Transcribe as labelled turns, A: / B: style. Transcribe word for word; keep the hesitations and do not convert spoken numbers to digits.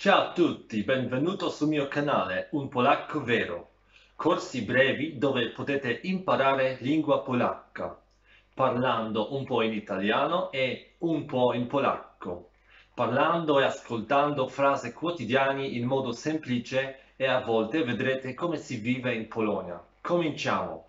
A: Ciao a tutti, benvenuto sul mio canale Un Polacco Vero, corsi brevi dove potete imparare lingua polacca, parlando un po' in italiano e un po' in polacco, parlando e ascoltando frasi quotidiane in modo semplice e a volte vedrete come si vive in Polonia. Cominciamo!